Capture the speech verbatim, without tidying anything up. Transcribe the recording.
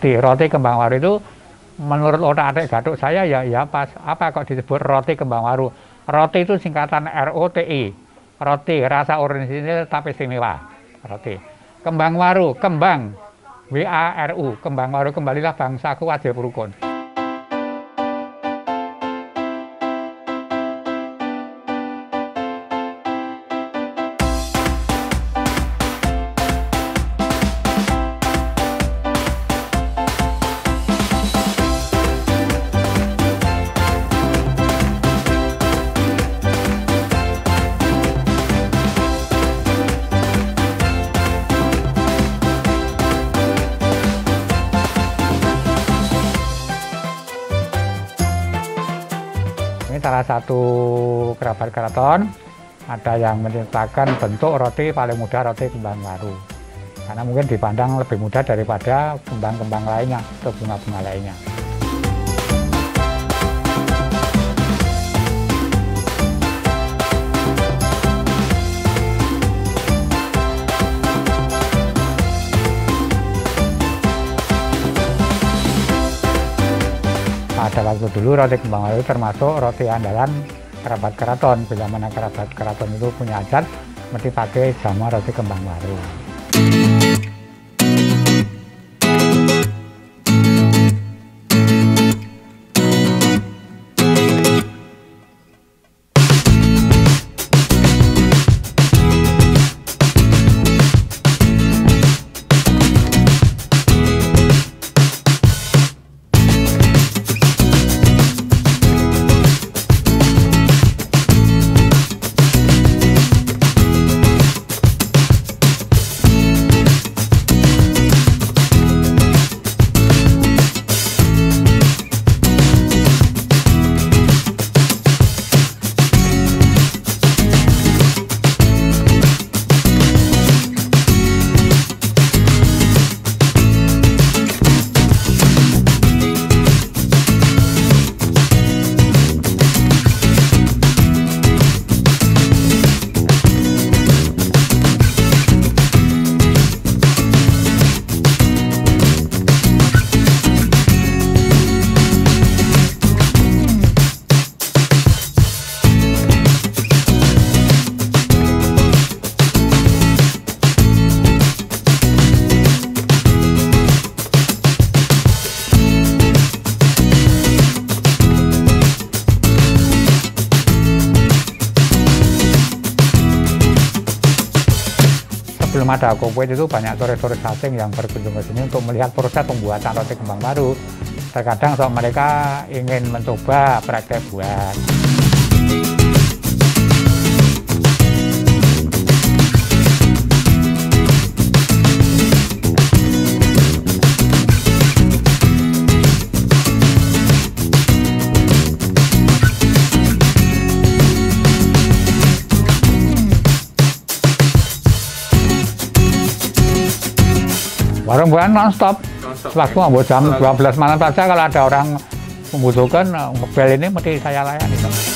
di roti kembang waru itu menurut otak-atik Gatuk saya ya ya pas apa kok disebut roti kembang waru. Roti itu singkatan R O T I, roti rasa orisinil tapi istimewa. Roti kembang waru, kembang W A R U, kembang waru kembalilah bangsaku wajib rukun. Ini salah satu kerabat keraton, ada yang menciptakan bentuk roti paling mudah roti kembang waru. Karena mungkin dipandang lebih mudah daripada kembang-kembang lainnya atau bunga-bunga lainnya. Pada waktu dulu roti kembang waru termasuk roti andalan kerabat keraton. Bila mana kerabat keraton itu punya adat, mesti pakai sama roti kembang waru. Sebelum ada Kopuit itu banyak turis-turis asing yang berkunjung ke sini untuk melihat proses pembuatan roti kembang waru. Terkadang so, mereka ingin mencoba praktek buat. Warung bukan non-stop, waktu nggak jam dua belas malam saja kalau ada orang membutuhkan mobil ini mesti saya layani.